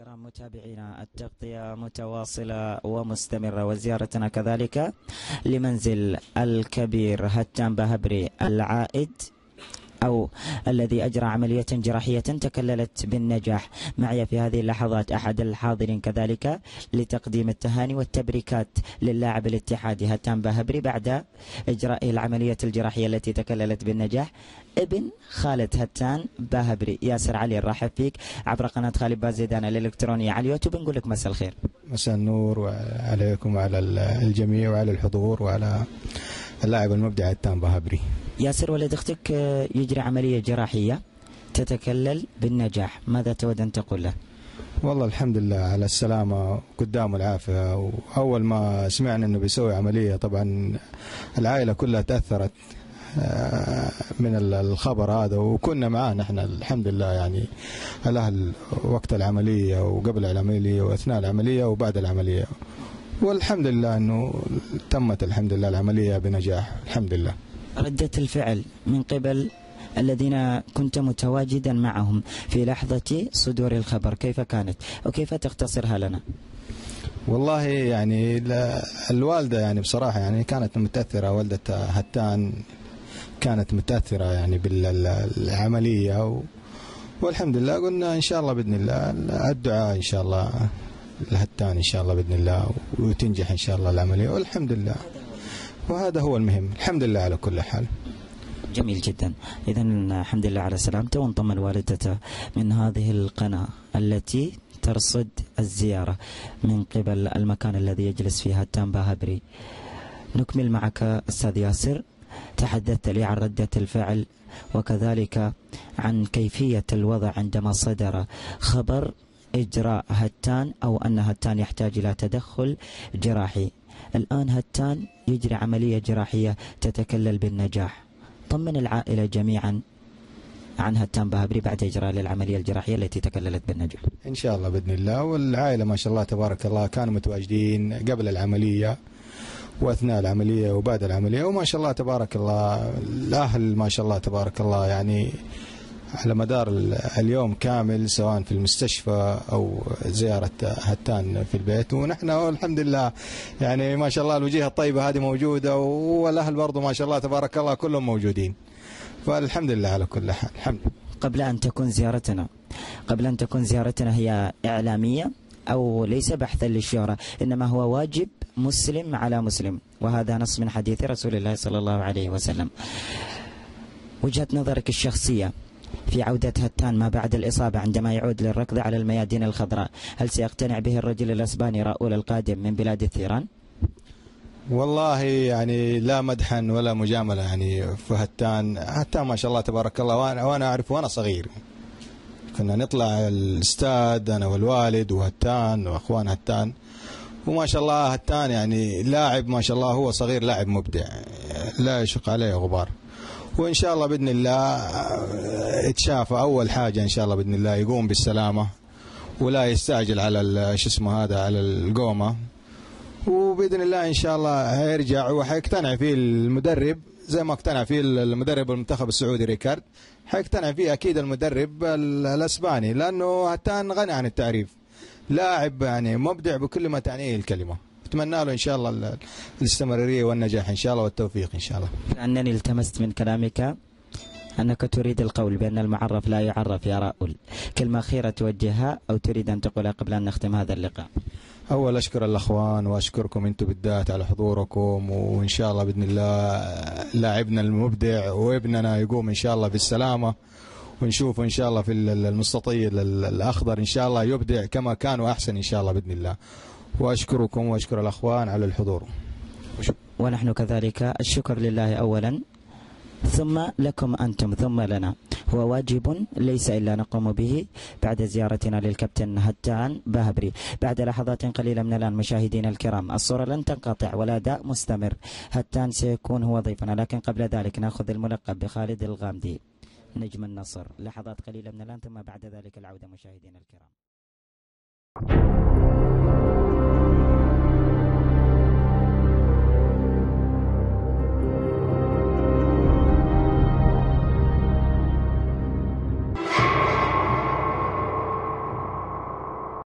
الكرام متابعينا، التغطية متواصلة ومستمرة وزيارتنا كذلك لمنزل الكبير هتان باهبري العائد أو الذي أجرى عملية جراحية تكللت بالنجاح. معي في هذه اللحظات أحد الحاضرين كذلك لتقديم التهاني والتبريكات للاعب الاتحادي هتان باهبري بعد إجراء العملية الجراحية التي تكللت بالنجاح. ابن خالد هتان باهبري ياسر علي، نرحب فيك عبر قناة خالد بازيدان الإلكترونية على اليوتيوب. نقول لك مساء الخير. مساء النور عليكم وعلى الجميع وعلى الحضور وعلى اللاعب المبدع هتان باهبري. ياسر، ولد اختك يجري عملية جراحية تتكلل بالنجاح، ماذا تود أن تقول له؟ والله الحمد لله على السلامة قدام العافية. وأول ما سمعنا أنه بيسوي عملية طبعا العائلة كلها تأثرت من الخبر هذا، وكنا معاه نحن الحمد لله، يعني الأهل وقت العملية وقبل العملية وأثناء العملية وبعد العملية، والحمد لله أنه تمت الحمد لله العملية بنجاح الحمد لله. ردة الفعل من قبل الذين كنت متواجدا معهم في لحظة صدور الخبر كيف كانت وكيف تختصرها لنا؟ والله يعني الوالدة يعني بصراحة يعني كانت متأثرة، والدة هتان كانت متأثرة يعني بالعملية والحمد لله قلنا إن شاء الله بإذن الله الدعاء إن شاء الله لهتان إن شاء الله بإذن الله وتنجح إن شاء الله العملية والحمد لله، وهذا هو المهم الحمد لله على كل حال. جميل جدا. إذا الحمد لله على سلامته، وانضم والدته من هذه القناة التي ترصد الزيارة من قبل المكان الذي يجلس فيه هتان باهبري. نكمل معك أستاذ ياسر، تحدثت لي عن ردة الفعل وكذلك عن كيفية الوضع عندما صدر خبر إجراء هتان أو أن هتان يحتاج إلى تدخل جراحي. الآن هتان يجري عملية جراحية تتكلل بالنجاح، طمن العائلة جميعا عن هتان باهبري بعد إجراء للعملية الجراحية التي تكللت بالنجاح. إن شاء الله بإذن الله، والعائلة ما شاء الله تبارك الله كانوا متواجدين قبل العملية وأثناء العملية وبعد العملية، وما شاء الله تبارك الله الأهل ما شاء الله تبارك الله يعني على مدار اليوم كامل سواء في المستشفى أو زيارة هتان في البيت، ونحن الحمد لله يعني ما شاء الله الوجيه الطيبة هذه موجودة، والأهل برضو ما شاء الله تبارك الله كلهم موجودين، فالحمد لله على كل حال الحمد لله. قبل أن تكون زيارتنا هي إعلامية أو ليس بحثا للشهرة، إنما هو واجب مسلم على مسلم، وهذا نص من حديث رسول الله صلى الله عليه وسلم. وجهة نظرك الشخصية في عودة هتان ما بعد الإصابة عندما يعود للركض على الميادين الخضراء، هل سيقتنع به الرجل الأسباني راؤول القادم من بلاد الثيران؟ والله يعني لا مدحا ولا مجاملة يعني في هتان ما شاء الله تبارك الله، وأنا أعرف وأنا صغير كنا نطلع الاستاد أنا والوالد وهتان وأخوان هتان، وما شاء الله هتان يعني لاعب ما شاء الله هو صغير لاعب مبدع لا يشق عليه غبار، وإن شاء الله بإذن الله اتشافى أول حاجة إن شاء الله بإذن الله يقوم بالسلامة ولا يستعجل على شو اسمه هذا على القومة، وبإذن الله إن شاء الله هيرجع وحيقتنع فيه المدرب زي ما اقتنع فيه المدرب المنتخب السعودي ريكارد، حيقتنع فيه أكيد المدرب الأسباني، لأنه هتان غني عن التعريف، لاعب يعني مبدع بكل ما تعنيه الكلمة. أتمنى له إن شاء الله الاستمرارية والنجاح إن شاء الله والتوفيق إن شاء الله. أنني التمست من كلامك أنك تريد القول بأن المعرف لا يعرف يا راؤول، كلمة أخيرة توجهها أو تريد أن تقولها قبل أن نختم هذا اللقاء؟ أول أشكر الأخوان وأشكركم أنتم بالذات على حضوركم، وإن شاء الله بإذن الله لاعبنا المبدع وابننا يقوم إن شاء الله بالسلامة، ونشوفه إن شاء الله في المستطيل الأخضر إن شاء الله يبدع كما كان وأحسن إن شاء الله بإذن الله. وأشكركم وأشكر الأخوان على الحضور. ونحن كذلك الشكر لله أولا ثم لكم أنتم ثم لنا، هو واجب ليس إلا نقوم به بعد زيارتنا للكابتن هتان باهبري. بعد لحظات قليلة من الآن مشاهدينا الكرام الصورة لن تنقطع والأداء مستمر، هتان سيكون هو ضيفنا، لكن قبل ذلك نأخذ الملقب بخالد الغامدي نجم النصر. لحظات قليلة من الآن ثم بعد ذلك العودة مشاهدينا الكرام.